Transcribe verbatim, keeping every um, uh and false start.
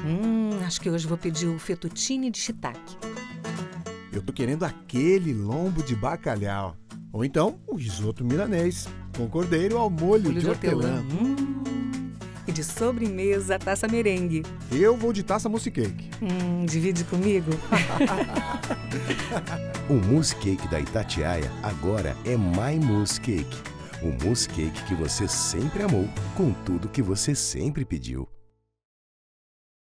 Hum, acho que hoje vou pedir o fettuccine de shiitake. Eu tô querendo aquele lombo de bacalhau. Ou então, o risoto milanês, com cordeiro ao molho, Molho de de hortelã. hortelã. Hum. E de sobremesa, a taça merengue. Eu vou de taça mousse cake. Hum, divide comigo? O mousse cake da Itatiaia agora é My Mousse Cake. O mousse cake que você sempre amou, com tudo que você sempre pediu.